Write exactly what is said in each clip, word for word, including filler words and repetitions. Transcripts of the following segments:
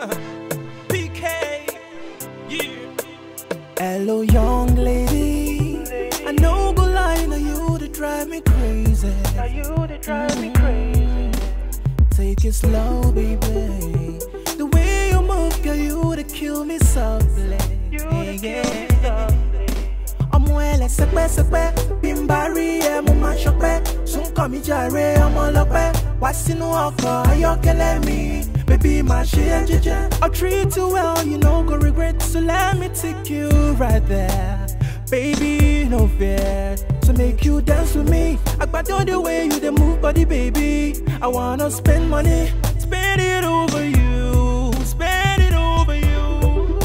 P K, yeah. Hello, young lady. I know go lie, now you to drive me crazy. Now you to drive me crazy. Take it slow, baby. The way you move, girl, you to kill me softly. You to kill me softly. I'm well, let's sepe sepe. Bimbari, I'm my shopper. Soon come jare, I'm all up. What's in the walker? Are you killing me? Baby, my shit, I'll treat you well, you know, go regret. So let me take you right there. Baby, no fear. So make you dance with me. I got all the way you the move, body, baby. I wanna spend money, spend it over you, spend it over you.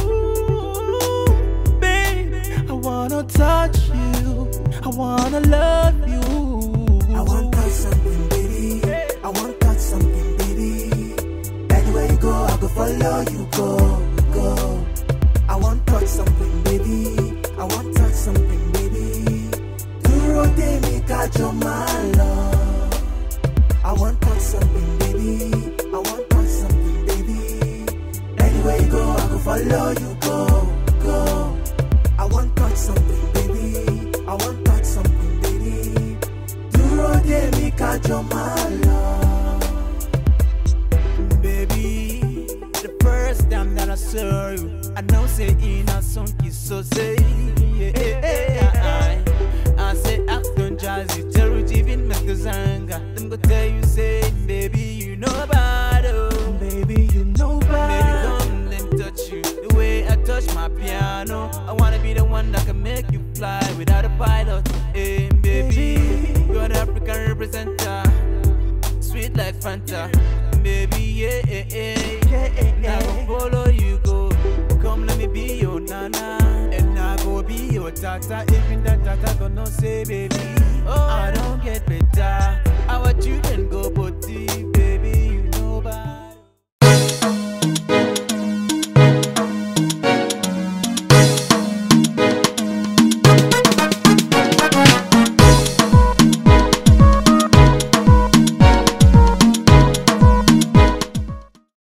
Baby, I wanna touch you, I wanna love you. I want touch something, baby. I want touch something, baby. Anywhere you go, I go follow you, go, go. I want touch something, baby. I want touch something, baby. Duro de mi cacho malo. I want touch something, baby. I want touch something, baby. Anywhere you go, I go follow you, go, go. I want touch something, baby. I want touch something, baby. Duro de mi cacho malo. Baby, the first time that I saw you, I know say in a song you so say yeah, I say after jazzy, tell you even make the zanga. Them go tell you say, baby, you know about it. Baby, you know about Baby, come let me touch you the way I touch my piano. I wanna be the one that can make you fly without a pilot. Hey, baby, you're an African representer, sweet like Fanta. Baby, yeah, yeah, yeah, yeah. I go follow you, go. Come let me be your nana, and I go be your tata. Even that tata gonna say, baby, oh, I